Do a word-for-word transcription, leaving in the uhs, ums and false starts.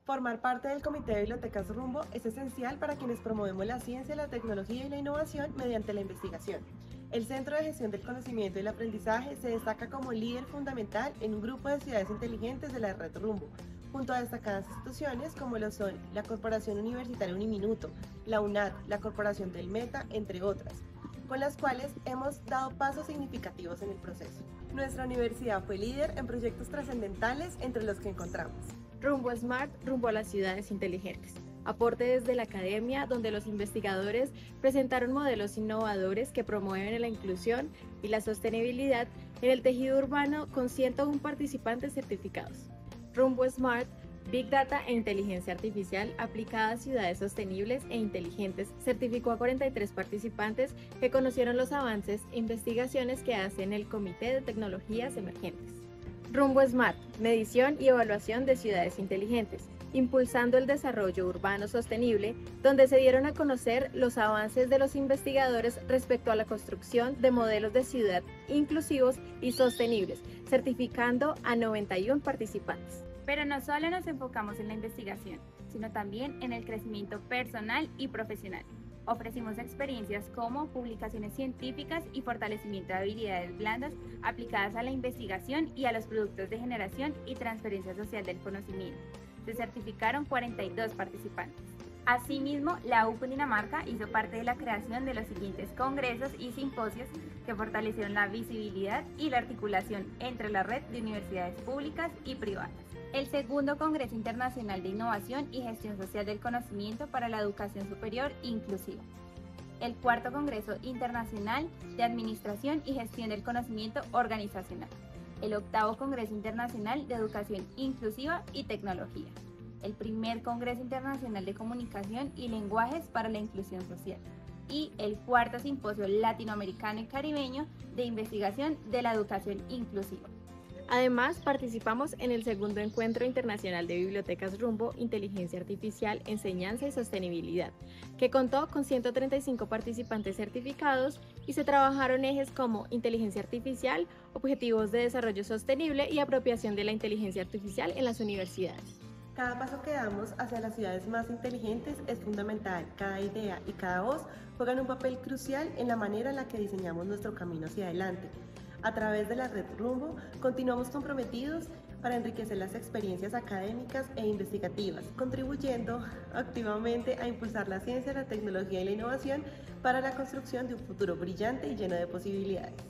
Formar parte del Comité de Bibliotecas Rumbo es esencial para quienes promovemos la ciencia, la tecnología y la innovación mediante la investigación. El Centro de Gestión del Conocimiento y el Aprendizaje se destaca como líder fundamental en un grupo de ciudades inteligentes de la red Rumbo, junto a destacadas instituciones como lo son la Corporación Universitaria Uniminuto, la UNAD, la Corporación del Meta, entre otras, con las cuales hemos dado pasos significativos en el proceso. Nuestra universidad fue líder en proyectos trascendentales entre los que encontramos Rumbo Smart, rumbo a las ciudades inteligentes. Aporte desde la academia, donde los investigadores presentaron modelos innovadores que promueven la inclusión y la sostenibilidad en el tejido urbano con ciento uno participantes certificados. Rumbo Smart, Big Data e Inteligencia Artificial aplicada a ciudades sostenibles e inteligentes, certificó a cuarenta y tres participantes que conocieron los avances e investigaciones que hace en el Comité de Tecnologías Emergentes. Rumbo Smart, medición y evaluación de ciudades inteligentes, impulsando el desarrollo urbano sostenible, donde se dieron a conocer los avances de los investigadores respecto a la construcción de modelos de ciudad inclusivos y sostenibles, certificando a noventa y uno participantes. Pero no solo nos enfocamos en la investigación, sino también en el crecimiento personal y profesional. Ofrecimos experiencias como publicaciones científicas y fortalecimiento de habilidades blandas aplicadas a la investigación y a los productos de generación y transferencia social del conocimiento. Se certificaron cuarenta y dos participantes. Asimismo, la U Cundinamarca hizo parte de la creación de los siguientes congresos y simposios que fortalecieron la visibilidad y la articulación entre la red de universidades públicas y privadas. El segundo Congreso Internacional de Innovación y Gestión Social del Conocimiento para la Educación Superior Inclusiva. El cuarto Congreso Internacional de Administración y Gestión del Conocimiento Organizacional. El octavo Congreso Internacional de Educación Inclusiva y Tecnología. El primer Congreso Internacional de Comunicación y Lenguajes para la Inclusión Social. Y el cuarto Simposio Latinoamericano y Caribeño de Investigación de la Educación Inclusiva. Además, participamos en el segundo Encuentro Internacional de Bibliotecas Rumbo, Inteligencia Artificial, Enseñanza y Sostenibilidad, que contó con ciento treinta y cinco participantes certificados y se trabajaron ejes como inteligencia artificial, objetivos de desarrollo sostenible y apropiación de la inteligencia artificial en las universidades. Cada paso que damos hacia las ciudades más inteligentes es fundamental. Cada idea y cada voz juegan un papel crucial en la manera en la que diseñamos nuestro camino hacia adelante. A través de la red Rumbo, continuamos comprometidos para enriquecer las experiencias académicas e investigativas, contribuyendo activamente a impulsar la ciencia, la tecnología y la innovación para la construcción de un futuro brillante y lleno de posibilidades.